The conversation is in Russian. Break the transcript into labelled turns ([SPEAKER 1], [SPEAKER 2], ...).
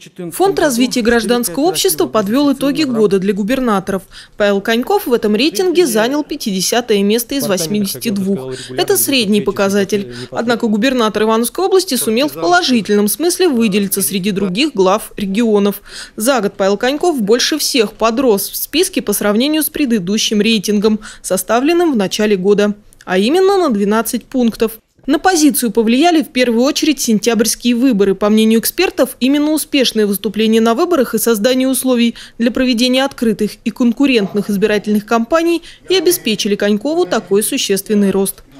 [SPEAKER 1] Фонд развития гражданского общества подвел итоги года для губернаторов. Павел Коньков в этом рейтинге занял 50-е место из 82. Это средний показатель. Однако губернатор Ивановской области сумел в положительном смысле выделиться среди других глав регионов. За год Павел Коньков больше всех подрос в списке по сравнению с предыдущим рейтингом, составленным в начале года, а именно на 12 пунктов. На позицию повлияли в первую очередь сентябрьские выборы. По мнению экспертов, именно успешное выступление на выборах и создание условий для проведения открытых и конкурентных избирательных кампаний и обеспечили Конькову такой существенный рост.